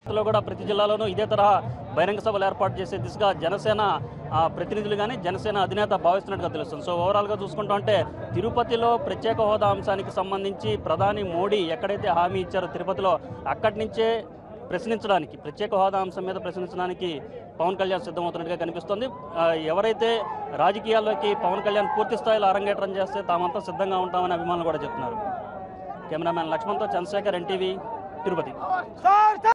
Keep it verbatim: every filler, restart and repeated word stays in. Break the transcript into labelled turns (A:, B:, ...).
A: లో కూడా ప్రతి జిల్లాలోనూ ఇదే తరహా బహిరంగ సభలు ఏర్పాటు చేసే దిశగా జనసేన ప్రతినిధులు కానీ జనసేన అధినేత భావిస్తున్నట్టుగా తెలుస్తుంది. సో ఓవరాల్గా చూసుకుంటూ ఉంటే తిరుపతిలో ప్రత్యేక హోదా అంశానికి సంబంధించి ప్రధాని మోడీ ఎక్కడైతే హామీ ఇచ్చారో తిరుపతిలో అక్కడి నుంచే ప్రశ్నించడానికి ప్రత్యేక హోదా అంశం మీద ప్రశ్నించడానికి పవన్ కళ్యాణ్ సిద్ధమవుతున్నట్టుగా కనిపిస్తోంది. ఎవరైతే రాజకీయాల్లోకి పవన్ కళ్యాణ్ పూర్తి స్థాయిలో అరంగేట్రం చేస్తే తామంతా సిద్ధంగా ఉంటామని అభిమానులు కూడా చెప్తున్నారు. కెమెరామ్యాన్ లక్ష్మణ్తో చంద్రశేఖర్, ఎన్టీవీ, తిరుపతి.